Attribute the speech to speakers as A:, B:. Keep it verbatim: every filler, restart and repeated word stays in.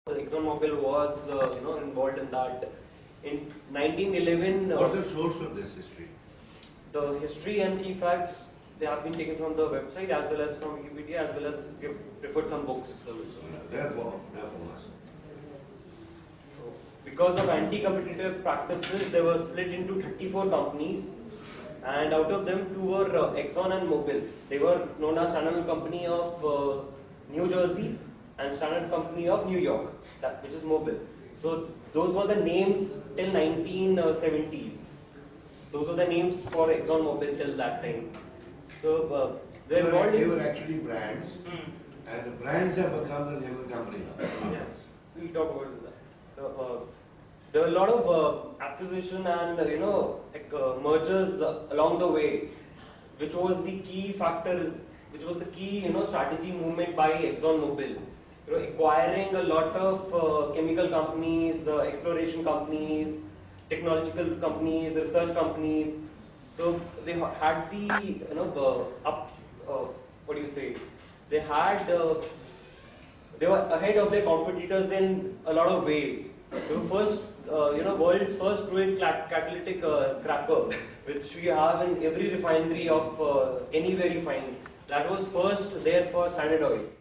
A: ExxonMobil was, uh, you know, involved in that. In nineteen eleven,
B: what's the source of this history?
A: The history and key facts, they have been taken from the website as well as from Wikipedia, as well as we have referred some books.
B: Therefore, therefore,
A: so, because of anti-competitive practices, they were split into thirty-four companies, and out of them, two were uh, Exxon and Mobil. They were known as Standard Company of uh, New Jersey and Standard Company of New York, that, which is Mobil. So those were the names till nineteen seventies. Those were the names for Exxon Mobil till that time. So uh,
B: they,
A: they,
B: were, they
A: in,
B: were actually brands, mm. and the brands have become the name of the company now.
A: Yeah, we'll talk about that. So uh, there were a lot of uh, acquisition and uh, you know like, uh, mergers uh, along the way, which was the key factor, which was the key you know strategy movement by Exxon Mobil. You know, acquiring a lot of uh, chemical companies, uh, exploration companies, technological companies, research companies. So they had the you know the up uh, what do you say? They had uh, they were ahead of their competitors in a lot of ways. They were first uh, you know world's first fluid catalytic uh, cracker, which we have in every refinery of uh, anywhere you find. That was first there for Standard Oil.